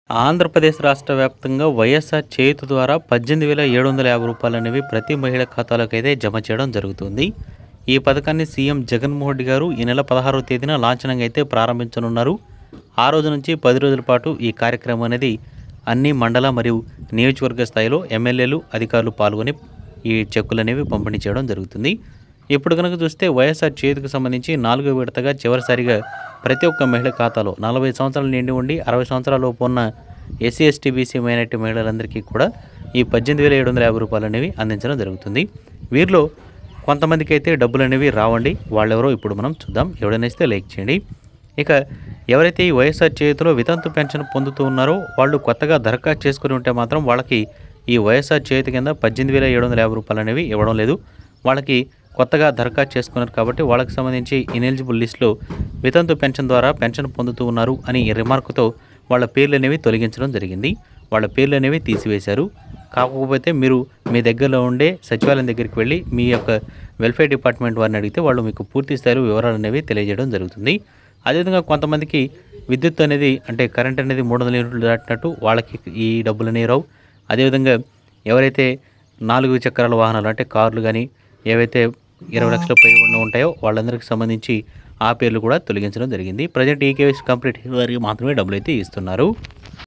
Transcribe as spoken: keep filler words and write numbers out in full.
ఆంధ్రప్రదేశ్ రాష్ట్ర వ్యాప్తంగా వైఎస్ఆర్ చేయూత ద్వారా పద్దెనిమిది వేల ఏడు వందల యాభై రూపాయలు అనేవి ప్రతి మహిళ ఖాతాలోకి అయితే జమ చేయడం జరుగుతుంది. ఈ పథకాన్ని సీఎం జగన్మోహన్ రెడ్డి గారు ఈ నెల పదహారవ తేదీన లాంఛనంగా అయితే ప్రారంభించనున్నారు. ఆ రోజు నుంచి పది రోజుల పాటు ఈ కార్యక్రమం అనేది అన్ని మండల మరియు నియోజకవర్గ స్థాయిలో ఎమ్మెల్యేలు అధికారులు పాల్గొని ఈ చెక్కులు అనేవి పంపిణీ చేయడం జరుగుతుంది. ఇప్పుడు కనుక చూస్తే వైఎస్ఆర్ చేయూతకు సంబంధించి నాలుగో విడతగా చివరిసారిగా ప్రతి ఒక్క మహిళ ఖాతాలో నలభై సంవత్సరాలు నిండి ఉండి అరవై సంవత్సరాల లోపు ఉన్న ఎస్సీ ఎస్టీ బీసీ మైనారిటీ మహిళలందరికీ కూడా ఈ పద్దెనిమిది వేల ఏడు వందల యాభై రూపాయలు అనేవి అందించడం జరుగుతుంది. వీరిలో కొంతమందికి అయితే డబ్బులు అనేవి రావండి. వాళ్ళెవరో ఇప్పుడు మనం చూద్దాం. ఎవడైనా లైక్ చేయండి. ఇక ఎవరైతే ఈ వైఎస్ఆర్ చేయూతలో వితంతు పెన్షన్ పొందుతూ ఉన్నారో వాళ్ళు కొత్తగా దరఖాస్తు చేసుకుని ఉంటే మాత్రం వాళ్ళకి ఈ వైఎస్ఆర్ చేయూత కింద పద్దెనిమిది వేల ఏడు వందల యాభై రూపాయలు అనేవి ఇవ్వడం లేదు. వాళ్ళకి కొత్తగా దరఖాస్తు చేసుకున్నారు కాబట్టి వాళ్ళకి సంబంధించి ఇనెలిజిబుల్ లిస్టులో వితంతు పెన్షన్ ద్వారా పెన్షన్ పొందుతూ ఉన్నారు అని రిమార్కుతో వాళ్ళ పేర్లు అనేవి తొలగించడం జరిగింది. వాళ్ళ పేర్లు అనేవి తీసివేశారు. కాకపోతే మీరు మీ దగ్గరలో ఉండే సచివాలయం దగ్గరికి వెళ్ళి మీ యొక్క వెల్ఫేర్ డిపార్ట్మెంట్ వారిని అడిగితే వాళ్ళు మీకు పూర్తి స్థాయి వివరాలు అనేవి తెలియజేయడం జరుగుతుంది. అదేవిధంగా కొంతమందికి విద్యుత్ అనేది అంటే కరెంట్ అనేది మూడు వందల యూనిట్లు దాటినట్టు వాళ్ళకి ఈ డబ్బులు అనేవి రావు. అదేవిధంగా ఎవరైతే నాలుగు చక్రాల వాహనాలు అంటే కార్లు కానీ ఏవైతే ఇరవై లక్షల పై ఉంటాయో వాళ్ళందరికీ సంబంధించి ఆ పేర్లు కూడా తొలగించడం జరిగింది. ప్రజెంట్ ఈ కేవైసీ కంప్లీట్ వారికి మాత్రమే డబ్బులు అయితే ఇస్తున్నారు.